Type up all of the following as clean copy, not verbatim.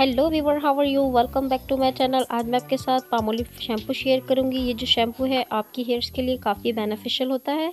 Hello viewer, how are you. Welcome back to my channel. आज मैं आपके साथ पामोलिव शैम्पू शेयर करूंगी। ये जो शैम्पू है आपकी हेयर्स के लिए काफ़ी बेनिफिशियल होता है।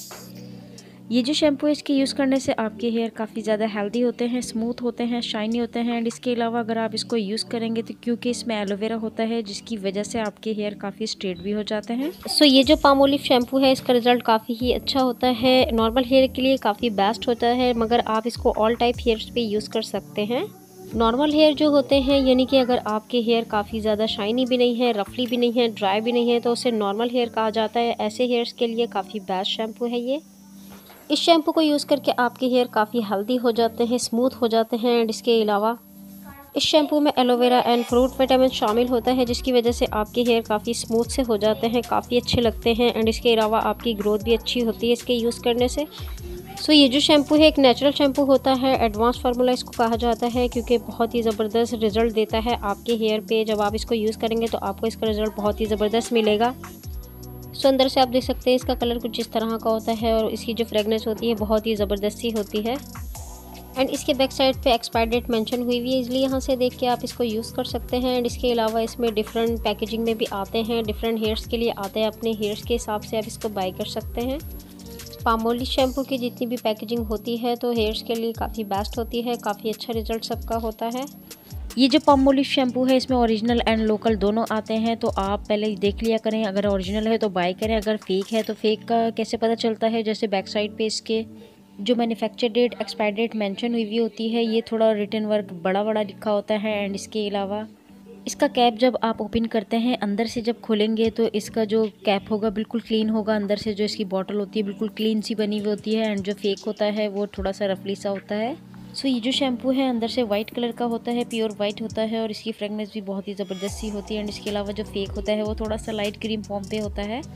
ये जो शैम्पू है इसके यूज़ करने से आपके हेयर काफ़ी ज़्यादा हेल्दी होते हैं, स्मूथ होते हैं, शाइनी होते हैं। एंड इसके अलावा अगर आप इसको यूज़ करेंगे तो क्योंकि इसमें एलोवेरा होता है जिसकी वजह से आपके हेयर काफ़ी स्ट्रेट भी हो जाते हैं। सो ये जो पामोलिव शैम्पू है इसका रिजल्ट काफ़ी ही अच्छा होता है। नॉर्मल हेयर के लिए काफ़ी बेस्ट होता है, मगर आप इसको ऑल टाइप हेयर्स पे यूज़ कर सकते हैं। नॉर्मल हेयर जो होते हैं, यानी कि अगर आपके हेयर काफ़ी ज़्यादा शाइनी भी नहीं है, रफली भी नहीं है, ड्राई भी नहीं है, तो उसे नॉर्मल हेयर कहा जाता है। ऐसे हेयर्स के लिए काफ़ी बेस्ट शैम्पू है ये। इस शैम्पू को यूज़ करके आपके हेयर काफ़ी हेल्दी हो जाते हैं, स्मूथ हो जाते हैं। एंड इसके अलावा इस शैम्पू में एलोवेरा एंड फ्रूट विटामिन शामिल होता है जिसकी वजह से आपके हेयर काफ़ी स्मूथ से हो जाते हैं, काफ़ी अच्छे लगते हैं। एंड इसके अलावा आपकी ग्रोथ भी अच्छी होती है इसके यूज़ करने से। सो ये जो शैम्पू है एक नेचुरल शैम्पू होता है। एडवांस फार्मूला इसको कहा जाता है क्योंकि बहुत ही ज़बरदस्त रिजल्ट देता है आपके हेयर पे। जब आप इसको यूज़ करेंगे तो आपको इसका रिजल्ट बहुत ही ज़बरदस्त मिलेगा। सो अंदर से आप देख सकते हैं इसका कलर कुछ इस तरह का होता है और इसकी जो फ्रेगनेंस होती है बहुत ही ज़बरदस्ती होती है। एंड इसके बैक साइड पे एक्सपायर डेट मेंशन हुई हुई है, इसलिए यहाँ से देख के आप इसको यूज़ कर सकते हैं। एंड इसके अलावा इसमें डिफरेंट पैकेजिंग में भी आते हैं, डिफरेंट हेयर्स के लिए आते हैं। अपने हेयर्स के हिसाब से आप इसको बाय कर सकते हैं। पामोलिव शैम्पू की जितनी भी पैकेजिंग होती है तो हेयर्स के लिए काफ़ी बेस्ट होती है, काफ़ी अच्छा रिजल्ट सबका होता है। ये जो पामोलिव शैम्पू है इसमें ओरिजिनल एंड लोकल दोनों आते हैं, तो आप पहले ही देख लिया करें। अगर ओरिजिनल है तो बाय करें, अगर फेक है तो फेक का कैसे पता चलता है। जैसे बैक साइड पे इसके जो manufacture date, expire date mention हुई हुई होती है, ये थोड़ा रिटन वर्क बड़ा बड़ा लिखा होता है। एंड इसके अलावा इसका कैप जब आप ओपन करते हैं अंदर से जब खोलेंगे तो इसका जो कैप होगा बिल्कुल क्लीन होगा। अंदर से जो इसकी बॉटल होती है बिल्कुल क्लीन सी बनी हुई होती है। एंड जो फेक होता है वो थोड़ा सा रफली सा होता है। सो ये जो शैम्पू है अंदर से वाइट कलर का होता है, प्योर वाइट होता है और इसकी फ्रेगनेंस भी बहुत ही ज़बरदस्त सी होती है। एंड इसके अलावा जो फेक होता है वो थोड़ा सा लाइट क्रीम फॉर्म पे होता है,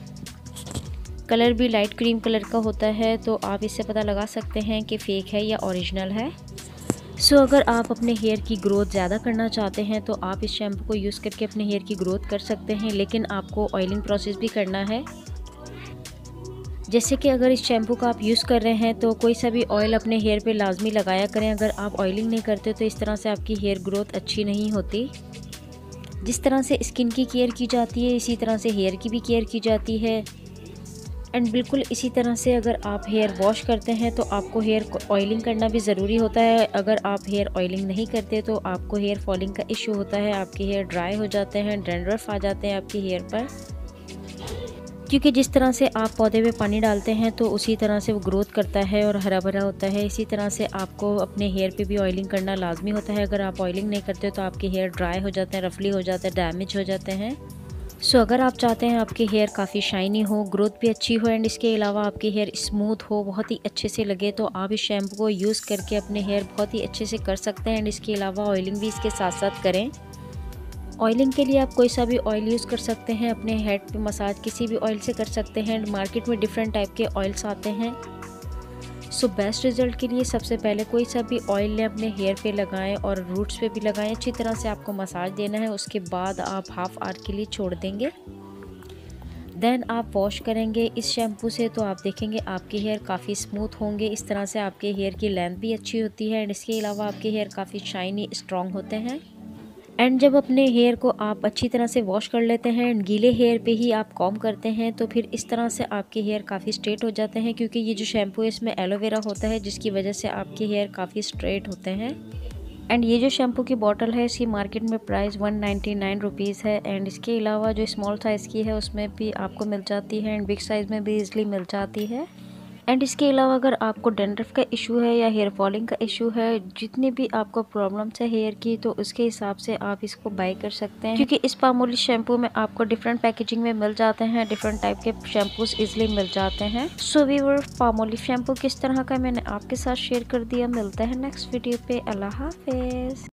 कलर भी लाइट क्रीम कलर का होता है। तो आप इससे पता लगा सकते हैं कि फ़ेक है या ओरिजिनल है। सो अगर आप अपने हेयर की ग्रोथ ज़्यादा करना चाहते हैं तो आप इस शैम्पू को यूज़ करके अपने हेयर की ग्रोथ कर सकते हैं, लेकिन आपको ऑयलिंग प्रोसेस भी करना है। जैसे कि अगर इस शैम्पू का आप यूज़ कर रहे हैं तो कोई सा भी ऑयल अपने हेयर पे लाजमी लगाया करें। अगर आप ऑयलिंग नहीं करते तो इस तरह से आपकी हेयर ग्रोथ अच्छी नहीं होती। जिस तरह से स्किन की केयर की जाती है इसी तरह से हेयर की भी केयर की जाती है। एंड बिल्कुल इसी तरह से अगर आप हेयर वॉश करते हैं तो आपको हेयर ऑयलिंग करना भी ज़रूरी होता है। अगर आप हेयर ऑयलिंग नहीं करते तो आपको हेयर फॉलिंग का इशू होता है, आपके हेयर ड्राई हो जाते हैं, डैंड्रफ आ जाते हैं आपके हेयर पर। क्योंकि जिस तरह से आप पौधे में पानी डालते हैं तो उसी तरह से वो ग्रोथ करता है और हरा भरा होता है। इसी तरह से आपको अपने हेयर पे भी ऑयलिंग करना लाजमी होता है। अगर आप ऑयलिंग नहीं करते तो आपके हेयर ड्राई हो जाते हैं, रफली हो जाते हैं, डैमेज हो जाते हैं। सो अगर आप चाहते हैं आपके हेयर काफ़ी शाइनी हो, ग्रोथ भी अच्छी हो एंड इसके अलावा आपके हेयर स्मूथ हो, बहुत ही अच्छे से लगे, तो आप इस शैम्पू को यूज़ करके अपने हेयर बहुत ही अच्छे से कर सकते हैं। एंड इसके अलावा ऑयलिंग भी इसके साथ साथ करें। ऑयलिंग के लिए आप कोई सा भी ऑयल यूज़ कर सकते हैं, अपने हेड पे मसाज किसी भी ऑयल से कर सकते हैं। मार्केट में डिफरेंट टाइप के ऑयल्स आते हैं। सो बेस्ट रिजल्ट के लिए सबसे पहले कोई सा भी ऑयल लें, अपने हेयर पे लगाएं और रूट्स पे भी लगाएं। अच्छी तरह से आपको मसाज देना है, उसके बाद आप हाफ आवर के लिए छोड़ देंगे। देन आप वॉश करेंगे इस शैम्पू से तो आप देखेंगे आपके हेयर काफ़ी स्मूथ होंगे। इस तरह से आपके हेयर की लेंथ भी अच्छी होती है एंड इसके अलावा आपके हेयर काफ़ी शाइनी स्ट्रॉन्ग होते हैं। एंड जब अपने हेयर को आप अच्छी तरह से वॉश कर लेते हैं एंड गीले हेयर पे ही आप कॉम्ब करते हैं तो फिर इस तरह से आपके हेयर काफ़ी स्ट्रेट हो जाते हैं, क्योंकि ये जो शैम्पू है इसमें एलोवेरा होता है जिसकी वजह से आपके हेयर काफ़ी स्ट्रेट होते हैं। एंड ये जो शैम्पू की बॉटल है इसकी मार्केट में प्राइस 199 रुपीज़ है। एंड इसके अलावा जो स्मॉल साइज़ की है उसमें भी आपको मिल जाती है एंड बिग साइज़ में भी ईज़िली मिल जाती है। एंड इसके अलावा अगर आपको डैंड्रफ का इशू है या हेयर फॉलिंग का इशू है, जितनी भी आपको प्रॉब्लम्स है हेयर की, तो उसके हिसाब से आप इसको बाय कर सकते हैं। क्योंकि इस पामोलिव शैम्पू में आपको डिफरेंट पैकेजिंग में मिल जाते हैं, डिफरेंट टाइप के शैम्पूज इजीली मिल जाते हैं। सो व्यूअर, पामोलिव शैम्पू किस तरह का मैंने आपके साथ शेयर कर दिया। मिलता है नेक्स्ट वीडियो पे। अल्लाह हाफिज़।